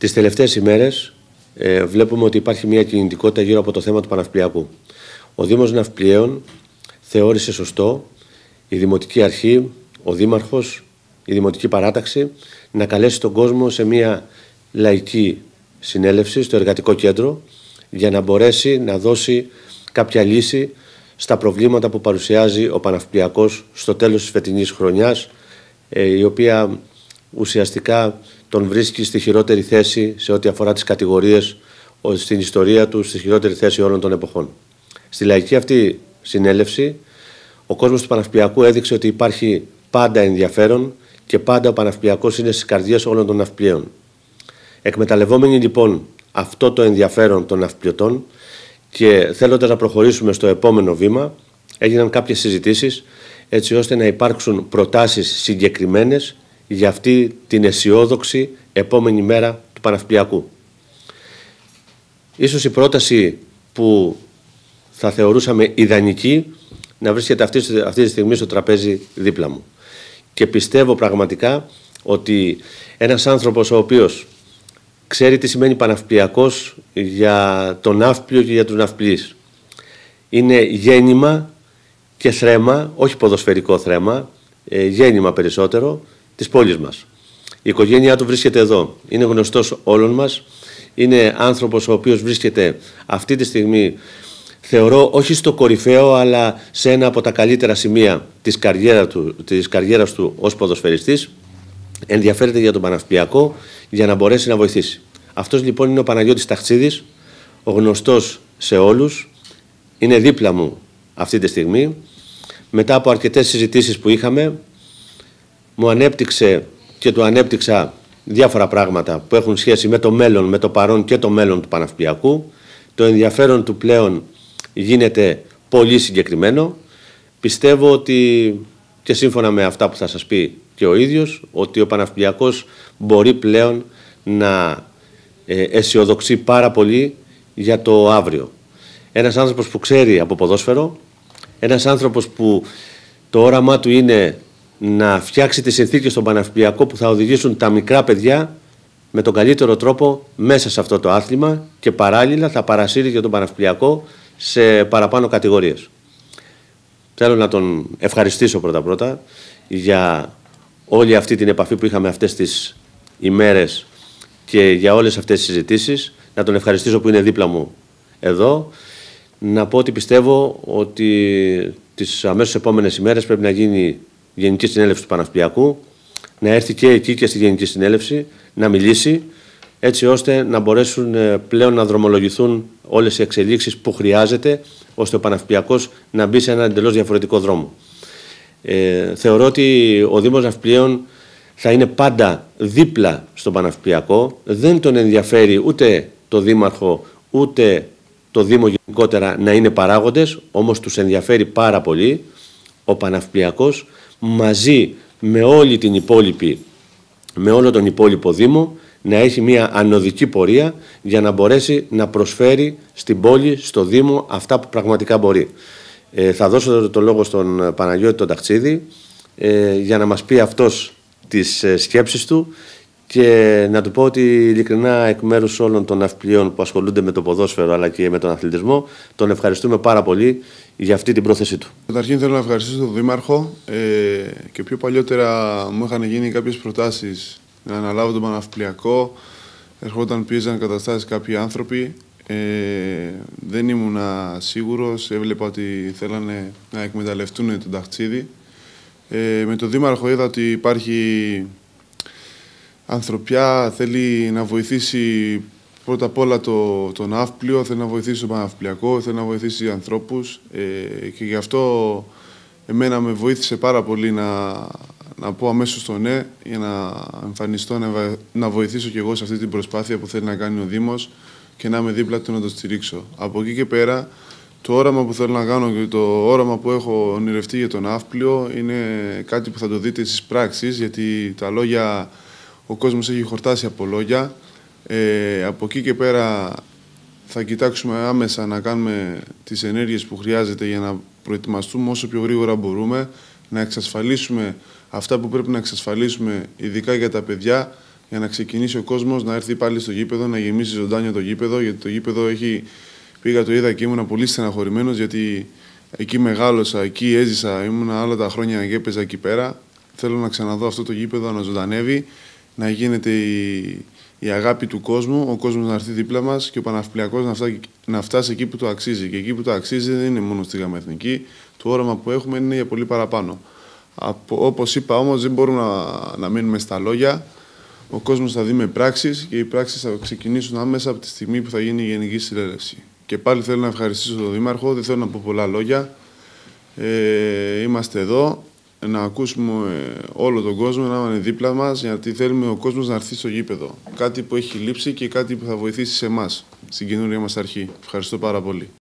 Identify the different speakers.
Speaker 1: Τις τελευταίες ημέρες βλέπουμε ότι υπάρχει μια κινητικότητα γύρω από το θέμα του Παναυπλιακού. Ο Δήμος Ναυπλιαίων θεώρησε σωστό η Δημοτική Αρχή, ο Δήμαρχος, η Δημοτική Παράταξη να καλέσει τον κόσμο σε μια λαϊκή συνέλευση στο Εργατικό Κέντρο για να μπορέσει να δώσει κάποια λύση στα προβλήματα που παρουσιάζει ο Παναυπλιακός στο τέλος της φετινής χρονιάς, η οποία ουσιαστικά τον βρίσκει στη χειρότερη θέση σε ό,τι αφορά τις κατηγορίες στην ιστορία του, στη χειρότερη θέση όλων των εποχών. Στη λαϊκή αυτή συνέλευση, ο κόσμος του Παναυπλιακού έδειξε ότι υπάρχει πάντα ενδιαφέρον και πάντα ο Παναυπλιακός είναι στις καρδιές όλων των ναυπλιαίων. Εκμεταλλευόμενοι λοιπόν αυτό το ενδιαφέρον των ναυπλιωτών και θέλοντας να προχωρήσουμε στο επόμενο βήμα, έγιναν κάποιες συζητήσεις έτσι ώστε να υπάρξουν προτάσεις συγκεκριμένες για αυτή την αισιόδοξη επόμενη μέρα του Παναυπλιακού. Ίσως η πρόταση που θα θεωρούσαμε ιδανική να βρίσκεται αυτή τη στιγμή στο τραπέζι δίπλα μου. Και πιστεύω πραγματικά ότι ένας άνθρωπος ο οποίος ξέρει τι σημαίνει Παναυπλιακός για τον ναύπλιο και για τους ναυπλείς, είναι γέννημα και θρέμα, όχι ποδοσφαιρικό θρέμα, γέννημα περισσότερο, της πόλης μας. Η οικογένειά του βρίσκεται εδώ, είναι γνωστός όλων μας, είναι άνθρωπος ο οποίος βρίσκεται αυτή τη στιγμή, θεωρώ, όχι στο κορυφαίο, αλλά σε ένα από τα καλύτερα σημεία της καριέρας του ως ποδοσφαιριστής. Ενδιαφέρεται για τον Παναυπλιακό για να μπορέσει να βοηθήσει. Αυτός λοιπόν είναι ο Παναγιώτης Ταχτσίδης, ο γνωστός σε όλους, είναι δίπλα μου αυτή τη στιγμή. Μετά από αρκετές συζητήσεις που είχαμε, μου ανέπτυξε και του ανέπτυξα διάφορα πράγματα που έχουν σχέση με το μέλλον, με το παρόν και το μέλλον του Παναυπλιακού. Το ενδιαφέρον του πλέον γίνεται πολύ συγκεκριμένο. Πιστεύω ότι, και σύμφωνα με αυτά που θα σας πει και ο ίδιος, ότι ο Παναυπλιακός μπορεί πλέον να αισιοδοξεί πάρα πολύ για το αύριο. Ένας άνθρωπος που ξέρει από ποδόσφαιρο, ένας άνθρωπος που το όραμά του είναι να φτιάξει τις συνθήκες στον Παναυπλιακό που θα οδηγήσουν τα μικρά παιδιά με τον καλύτερο τρόπο μέσα σε αυτό το άθλημα και παράλληλα θα παρασύρει για τον Παναυπλιακό σε παραπάνω κατηγορίες. Θέλω να τον ευχαριστήσω πρώτα-πρώτα για όλη αυτή την επαφή που είχαμε αυτές τις ημέρες και για όλες αυτές τις συζητήσεις. Να τον ευχαριστήσω που είναι δίπλα μου εδώ. Να πω ότι πιστεύω ότι τις αμέσως επόμενες ημέρες πρέπει να γίνει Γενική Συνέλευση του Παναυπλιακού, να έρθει και εκεί και στη Γενική Συνέλευση, να μιλήσει, έτσι ώστε να μπορέσουν πλέον να δρομολογηθούν όλες οι εξελίξεις που χρειάζεται, ώστε ο Παναυπλιακός να μπει σε έναν εντελώς διαφορετικό δρόμο. Θεωρώ ότι ο Δήμος Ναυπλιαίων θα είναι πάντα δίπλα στον Παναυπλιακό, δεν τον ενδιαφέρει ούτε το Δήμαρχο, ούτε το Δήμο γενικότερα να είναι παράγοντες, όμως τους ενδιαφέρει πάρα πολύ ο Παναυπλιακός μαζί με όλη την υπόλοιπη, με όλο τον υπόλοιπο Δήμο να έχει μια ανωδική πορεία για να μπορέσει να προσφέρει στην πόλη, στο Δήμο αυτά που πραγματικά μπορεί. Θα δώσω το λόγο στον Παναγιώτη τον Ταχτσίδη για να μας πει αυτός τις σκέψεις του και να του πω ότι ειλικρινά εκ μέρους όλων των ναυπλιών που ασχολούνται με το ποδόσφαιρο αλλά και με τον αθλητισμό τον ευχαριστούμε πάρα πολύ για αυτή την πρόθεσή του.
Speaker 2: Καταρχήν θέλω να ευχαριστήσω τον Δήμαρχο και πιο παλιότερα μου είχαν γίνει κάποιες προτάσεις να αναλάβω τον Παναυπλιακό. Ερχόταν, πίεζαν καταστάσεις κάποιοι άνθρωποι. Δεν ήμουν σίγουρος, έβλεπα ότι θέλανε να εκμεταλλευτούν τον Ταχτσίδη. Με τον Δήμαρχο είδα ότι υπάρχει ανθρωπιά, θέλει να βοηθήσει πρώτα απ' όλα το ναύπλιο, θέλει να βοηθήσει τον Παναυπλιακό, θέλει να βοηθήσει ανθρώπους και γι' αυτό εμένα με βοήθησε πάρα πολύ να πω αμέσως το ναι για να εμφανιστώ, να βοηθήσω κι εγώ σε αυτή την προσπάθεια που θέλει να κάνει ο Δήμος και να είμαι δίπλα του να το στηρίξω. Από εκεί και πέρα, το όραμα που θέλω να κάνω και το όραμα που έχω ονειρευτεί για τον ναύπλιο είναι κάτι που θα το δείτε στις πράξεις, γιατί τα λόγια, ο κόσμος έχει χορτάσει από λόγια. Από εκεί και πέρα θα κοιτάξουμε άμεσα να κάνουμε τις ενέργειες που χρειάζεται για να προετοιμαστούμε όσο πιο γρήγορα μπορούμε, να εξασφαλίσουμε αυτά που πρέπει να εξασφαλίσουμε, ειδικά για τα παιδιά, για να ξεκινήσει ο κόσμος να έρθει πάλι στο γήπεδο, να γεμίσει ζωντάνια το γήπεδο. Γιατί το γήπεδο πήγα, το είδα και ήμουν πολύ στεναχωρημένος, γιατί εκεί μεγάλωσα, εκεί έζησα, ήμουν όλα τα χρόνια και έπαιζα εκεί πέρα. Θέλω να ξαναδώ αυτό το γήπεδο να ζωντανεύει, να γίνεται η αγάπη του κόσμου, ο κόσμος να έρθει δίπλα μας και ο Παναυπηλιακός να φτάσει εκεί που το αξίζει. Και εκεί που το αξίζει δεν είναι μόνο στη ΓΑΜΑ Εθνική, το όραμα που έχουμε είναι για πολύ παραπάνω. Όπως είπα όμως, δεν μπορούμε να μείνουμε στα λόγια. Ο κόσμος θα δει με πράξεις και οι πράξεις θα ξεκινήσουν άμεσα από τη στιγμή που θα γίνει η Γενική Συνέλευση. Και πάλι θέλω να ευχαριστήσω τον Δήμαρχο, δεν θέλω να πω πολλά λόγια. Είμαστε εδώ να ακούσουμε όλο τον κόσμο, να είναι δίπλα μας, γιατί θέλουμε ο κόσμος να έρθει στο γήπεδο. Κάτι που έχει λείψει και κάτι που θα βοηθήσει σε εμάς, στην καινούργια μας αρχή. Ευχαριστώ πάρα πολύ.